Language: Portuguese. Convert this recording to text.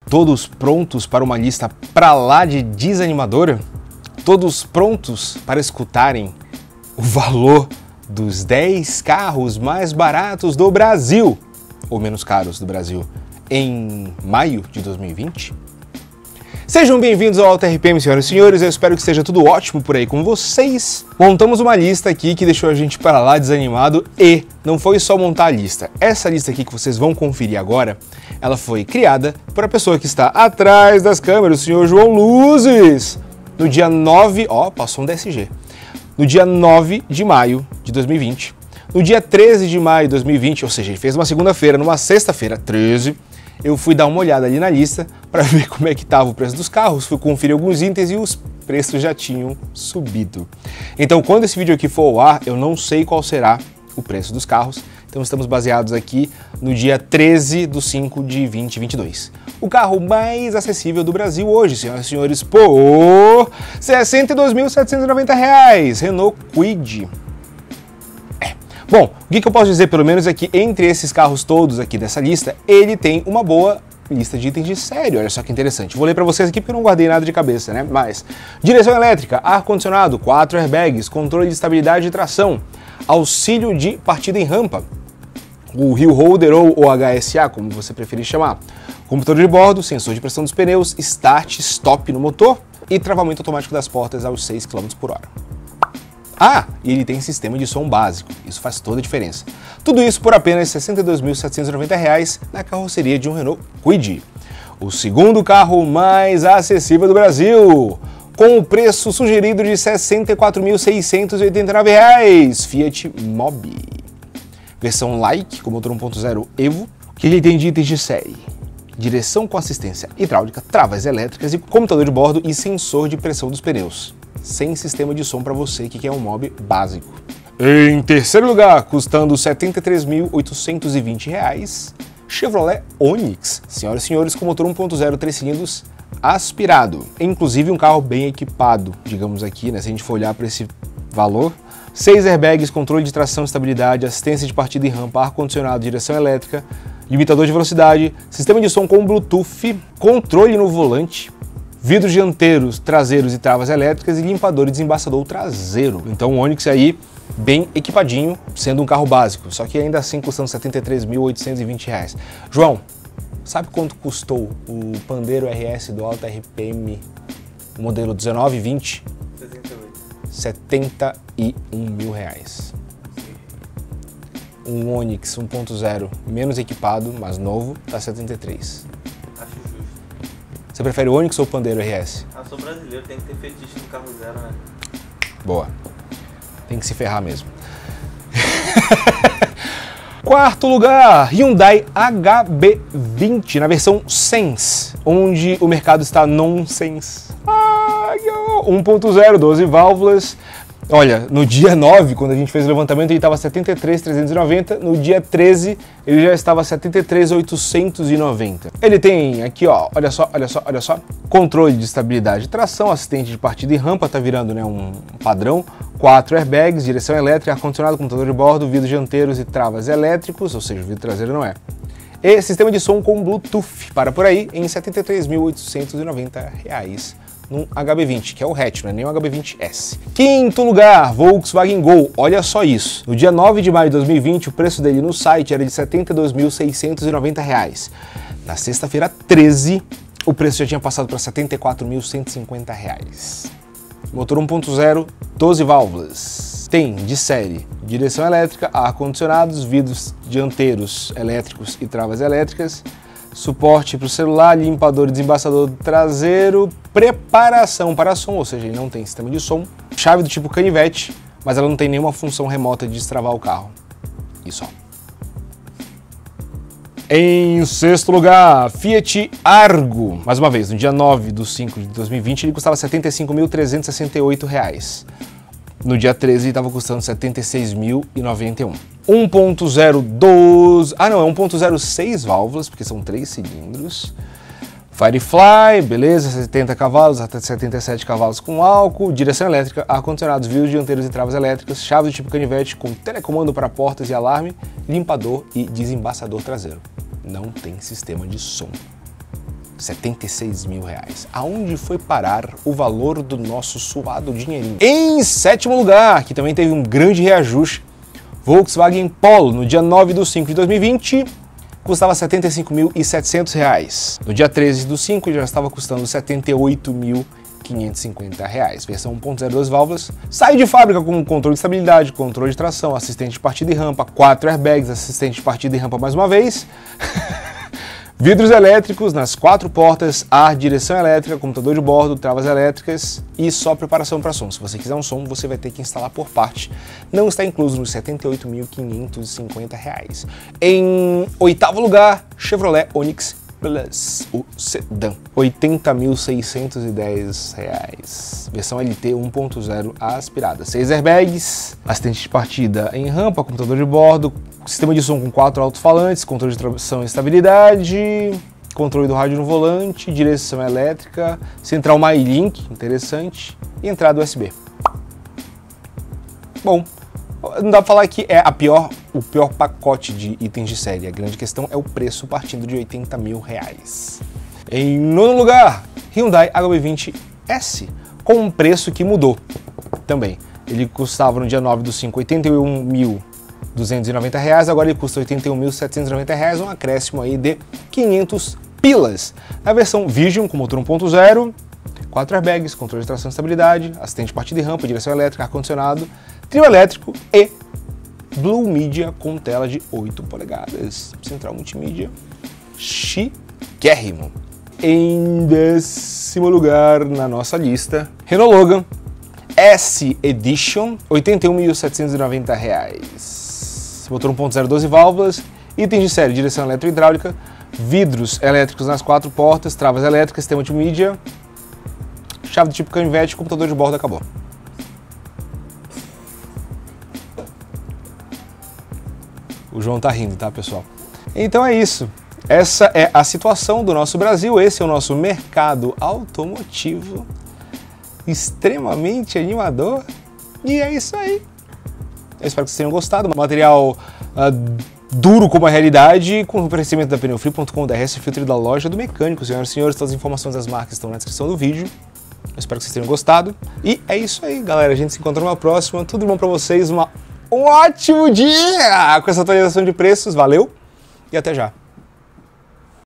Todos prontos para uma lista pra lá de desanimadora? Todos prontos para escutarem o valor dos 10 carros mais baratos do Brasil, ou menos caros do Brasil, em maio de 2020? Sejam bem-vindos ao Alta RPM, senhoras e senhores, eu espero que esteja tudo ótimo por aí com vocês. Montamos uma lista aqui que deixou a gente para lá desanimado e não foi só montar a lista. Essa lista aqui que vocês vão conferir agora, ela foi criada por a pessoa que está atrás das câmeras, o senhor João Luzes, no dia 9, passou um DSG, no dia 9 de maio de 2020. No dia 13 de maio de 2020, ou seja, ele fez uma segunda-feira, numa sexta-feira, 13, eu fui dar uma olhada ali na lista para ver como é que estava o preço dos carros, fui conferir alguns itens e os preços já tinham subido. Então, quando esse vídeo aqui for ao ar, eu não sei qual será o preço dos carros, então estamos baseados aqui no dia 13 de 5 de 2022. O carro mais acessível do Brasil hoje, senhoras e senhores, por R$ 62.790, Renault Kwid. Bom, o que eu posso dizer pelo menos é que entre esses carros todos aqui dessa lista, ele tem uma boa lista de itens de série, olha só que interessante. Vou ler para vocês aqui porque eu não guardei nada de cabeça, né? Mas, direção elétrica, ar-condicionado, 4 airbags, controle de estabilidade e tração, auxílio de partida em rampa, o Hill Holder ou HSA, como você preferir chamar, computador de bordo, sensor de pressão dos pneus, start, stop no motor e travamento automático das portas aos 6 km por hora. E ele tem sistema de som básico, isso faz toda a diferença. Tudo isso por apenas R$ 62.790 na carroceria de um Renault Kwid. O segundo carro mais acessível do Brasil, com o preço sugerido de R$ 64.689, Fiat Mobi. Versão Like, com motor 1.0 Evo, que ele tem de itens de série. Direção com assistência hidráulica, travas elétricas e computador de bordo e sensor de pressão dos pneus. Sem sistema de som para você que quer um Mobi básico. Em terceiro lugar, custando R$ 73.820, Chevrolet Onix, senhoras e senhores, com motor 1.0 3 cilindros aspirado. Inclusive um carro bem equipado, digamos aqui, né? Se a gente for olhar para esse valor. 6 airbags, controle de tração e estabilidade, assistência de partida em rampa, ar-condicionado, direção elétrica, limitador de velocidade, sistema de som com Bluetooth, controle no volante, vidros dianteiros, traseiros e travas elétricas e limpador e desembaçador traseiro. Então o Onix aí bem equipadinho, sendo um carro básico, só que ainda assim custando R$ 73.820. João, sabe quanto custou o Pandero RS do Alta RPM, modelo 1920? 71 mil reais. Um Onix 1.0 menos equipado, mas novo, tá 73. Acho justo. Você prefere o Onix ou o Pandero RS? Sou brasileiro, tem que ter fetiche no carro zero, né? Boa. Tem que se ferrar mesmo. Quarto lugar, Hyundai HB20 na versão Sense, onde o mercado está nonsense. 1.0, 12 válvulas. Olha, no dia 9, quando a gente fez o levantamento, ele estava 73.390, no dia 13 ele já estava 73.890. Ele tem aqui, ó, olha só, controle de estabilidade e tração, assistente de partida e rampa, tá virando, né, um padrão, 4 airbags, direção elétrica, ar-condicionado, computador de bordo, vidros dianteiros e travas elétricos, ou seja, o vidro traseiro não é. E sistema de som com Bluetooth, para por aí, em R$ 73.890. Num HB20, que é o hatch, não é nem o HB20S. Quinto lugar, Volkswagen Gol. Olha só isso. No dia 9 de maio de 2020, o preço dele no site era de R$ 72.690. Na sexta-feira 13, o preço já tinha passado para R$ 74.150. Motor 1.0, 12 válvulas. Tem de série direção elétrica, ar-condicionados, vidros dianteiros elétricos e travas elétricas, suporte para o celular, limpador e desembaçador traseiro, preparação para som, ou seja, ele não tem sistema de som, chave do tipo canivete, mas ela não tem nenhuma função remota de destravar o carro. Isso, ó. Em sexto lugar, Fiat Argo. Mais uma vez, no dia 9 de 5 de 2020, ele custava R$ 75.368. No dia 13 ele estava custando R$ 76.091. 1.0 12... é 1.0 6 válvulas, porque são 3 cilindros. Firefly, beleza, 70 cavalos, até 77 cavalos com álcool, direção elétrica, ar-condicionados, vidros dianteiros e travas elétricas, chave do tipo canivete com telecomando para portas e alarme, limpador e desembaçador traseiro. Não tem sistema de som. 76 mil reais. Aonde foi parar o valor do nosso suado dinheirinho? Em sétimo lugar, que também teve um grande reajuste, Volkswagen Polo, no dia 9/5 de 2020, custava R$ 75.700. No dia 13/5 já estava custando R$ 78.550. Versão 1.0 2 válvulas. Sai de fábrica com controle de estabilidade, controle de tração, assistente de partida e rampa, 4 airbags, assistente de partida e rampa mais uma vez. Vidros elétricos nas 4 portas, ar, direção elétrica, computador de bordo, travas elétricas e só preparação para som. Se você quiser um som, você vai ter que instalar por parte. Não está incluso nos R$ 78.550. Em oitavo lugar, Chevrolet Onix Plus, o sedã, R$ 80.610. Versão LT 1.0 aspirada. 6 airbags, assistente de partida em rampa, computador de bordo, sistema de som com 4 alto-falantes, controle de tração e estabilidade, controle do rádio no volante, direção elétrica, central MyLink, interessante, e entrada USB. Bom, não dá pra falar que é o pior pacote de itens de série. A grande questão é o preço partindo de R$ 80 mil. Em nono lugar, Hyundai HB20S, com um preço que mudou também. Ele custava no dia 9/5 R$ 81.290, agora ele custa R$ 81.790, um acréscimo aí de 500 pilas. Na versão Vision, com motor 1.0, 4 airbags, controle de tração e estabilidade, assistente de partida e rampa, direção elétrica, ar-condicionado, trio elétrico e Blue Media com tela de 8 polegadas. Central multimídia, chiquérrimo. Em 10º lugar na nossa lista, Renault Logan S Edition, R$ 81.790. Motor 1.0 12 válvulas, itens de série, direção elétrica e hidráulica, vidros elétricos nas 4 portas, travas elétricas, sistema multimídia, chave do tipo canivete, computador de bordo, acabou. O João tá rindo, tá, pessoal? Então é isso. Essa é a situação do nosso Brasil, esse é o nosso mercado automotivo extremamente animador e é isso aí. Eu espero que vocês tenham gostado. Material duro como a realidade, com o oferecimento da pneufrio.com, da RS Filtro da loja do mecânico. Senhoras e senhores, todas as informações das marcas estão na descrição do vídeo. Eu espero que vocês tenham gostado. E é isso aí, galera. A gente se encontra numa próxima. Tudo bom pra vocês. Um ótimo dia com essa atualização de preços. Valeu e até já.